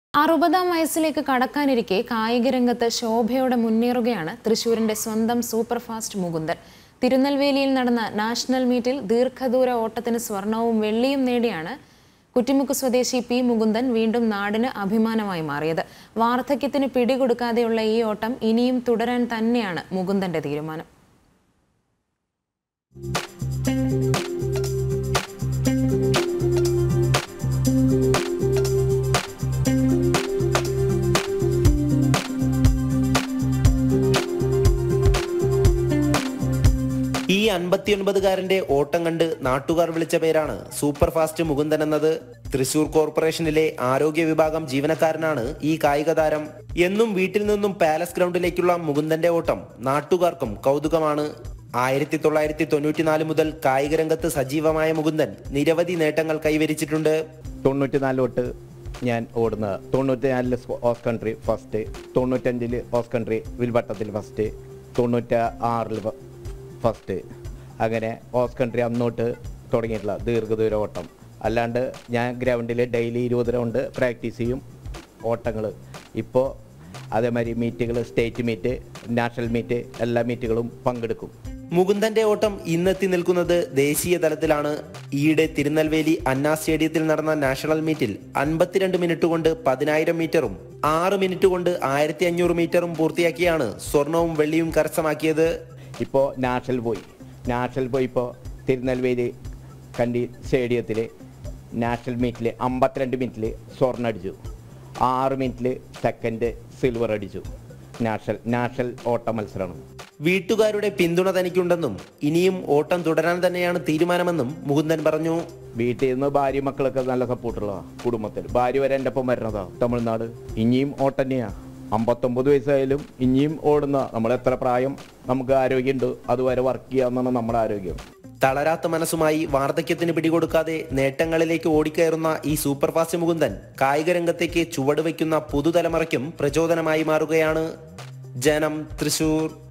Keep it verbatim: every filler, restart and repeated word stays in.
അറുപതാം വയസ്സിലേക്ക് കടക്കാനിരിക്കെ കായിക രംഗത്ത് ശോഭയോടെ മുന്നേറുകയാണ് തൃശൂരിന്റെ സ്വന്തം സൂപ്പർ ഫാസ്റ്റ് മുകുന്ദൻ. തിരുനെൽവേലിയിൽ നടന്ന നാഷണൽ മീറ്റിൽ ദീർഘദൂര ഓട്ടത്തിന് സ്വർണവും വെള്ളിയും നേടിയാണ് കുറ്റിമുക്ക് സ്വദേശി പി മുകുന്ദൻ വീണ്ടും നാടിന് അഭിമാനമായി മാറിയത്. വാർദ്ധക്യത്തിന് പിടികൊടുക്കാതെയുള്ള ഈ ഓട്ടം ഇനിയും തുടരാൻ തന്നെയാണ് മുകുന്ദന്റെ തീരുമാനം. ഈ അൻപത്തിയൊൻപതുകാരന്റെ ഓട്ടം കണ്ട് നാട്ടുകാർ വിളിച്ച പേരാണ് സൂപ്പർ ഫാസ്റ്റ് മുകുന്ദൻ എന്നത്. തൃശൂർ കോർപ്പറേഷനിലെ ആരോഗ്യ വിഭാഗം ജീവനക്കാരനാണ് ഈ കായിക താരം. എന്നും വീട്ടിൽ നിന്നും പാലസ് ഗ്രൗണ്ടിലേക്കുള്ള മുകുന്ദന്റെ ഓട്ടം നാട്ടുകാർക്കും കൗതുകമാണ്. ആയിരത്തി തൊള്ളായിരത്തി തൊണ്ണൂറ്റിനാല് മുതൽ കായിക രംഗത്ത് സജീവമായ മുകുന്ദൻ നിരവധി നേട്ടങ്ങൾ കൈവരിച്ചിട്ടുണ്ട്. തൊണ്ണൂറ്റിനാല് തൊട്ട് ഞാൻ ഓടുന്നത്. തൊണ്ണൂറ്റിനാലില് ഓസ് കൺട്രി ഫസ്റ്റ്, തൊണ്ണൂറ്റഞ്ചില് ഓസ് കൺട്രി വിൽവട്ടത്തിൽ ഫസ്റ്റ്, തൊണ്ണൂറ്റി ആറിൽ ഫസ്റ്റ്. അങ്ങനെ ഓസ് കൺട്രി അന്നോട്ട് തുടങ്ങിയിട്ടുള്ള ദീർഘദൂര ഓട്ടം. അല്ലാണ്ട് ഞാൻ ഗ്രൗണ്ടിൽ ഡെയിലി ഇരുപത് റൗണ്ട് പ്രാക്ടീസ് ചെയ്യും ഓട്ടങ്ങൾ. ഇപ്പോൾ അതേമാതിരി മീറ്റുകൾ, സ്റ്റേറ്റ് മീറ്റ്, നാഷണൽ മീറ്റ്, എല്ലാ മീറ്റുകളും പങ്കെടുക്കും. മുകുന്ദന്റെ ഓട്ടം ഇന്നെത്തി നിൽക്കുന്നത് ദേശീയ തലത്തിലാണ്. ഈയിടെ തിരുനെൽവേലി അന്നാ സ്റ്റേഡിയത്തിൽ നടന്ന നാഷണൽ മീറ്റിൽ അൻപത്തിരണ്ട് മിനിറ്റ് കൊണ്ട് പതിനായിരം മീറ്ററും ആറ് മിനിറ്റ് കൊണ്ട് ആയിരത്തി അഞ്ഞൂറ് മീറ്ററും പൂർത്തിയാക്കിയാണ് സ്വർണവും വെള്ളിയും കരസ്ഥമാക്കിയത്. ഇപ്പോൾ നാഷണൽ പോയി നാഷണൽ പോയി ഇപ്പോൾ തിരുനെൽവേലി കണ്ടി സ്റ്റേഡിയത്തിൽ നാഷണൽ മീറ്റിൽ അമ്പത്തിരണ്ട് മിനിറ്റിൽ സ്വർണ്ണം അടിച്ചു, ആറ് മിനിറ്റിൽ സെക്കൻഡ് സിൽവർ അടിച്ചു. നാഷണൽ നാഷണൽ ഓട്ട മത്സരമാണ്. വീട്ടുകാരുടെ പിന്തുണ തനിക്കുണ്ടെന്നും ഇനിയും ഓട്ടം തുടരാൻ തന്നെയാണ് തീരുമാനമെന്നും മുകുന്ദൻ പറഞ്ഞു. വീട്ടിൽ നിന്ന് ഭാര്യ മക്കളൊക്കെ നല്ല സപ്പോർട്ടുള്ളതാണ്. കുടുംബത്തിൽ ഭാര്യ വരെ എൻ്റെ ഒപ്പം വരുന്നതാ തമിഴ്നാട്. ഇനിയും ഓട്ടം തന്നെയാണ്. അമ്പത്തൊമ്പത് വയസ്സായാലും ഇനിയും ഓടുന്ന നമ്മൾ എത്ര പ്രായം നമുക്ക് ആരോഗ്യമുണ്ട് അതുവരെ വർക്ക് ചെയ്യാമെന്നാണ് നമ്മുടെ ആരോഗ്യം. തളരാത്ത മനസ്സുമായി വാർദ്ധക്യത്തിന് പിടികൊടുക്കാതെ നേട്ടങ്ങളിലേക്ക് ഓടിക്കയറുന്ന ഈ സൂപ്പർ ഫാസ്റ്റ് മുകുന്ദൻ കായിക രംഗത്തേക്ക് ചുവടുവയ്ക്കുന്ന പുതുതലമുറയ്ക്കും പ്രചോദനമായി മാറുകയാണ്. ജനം, തൃശൂർ.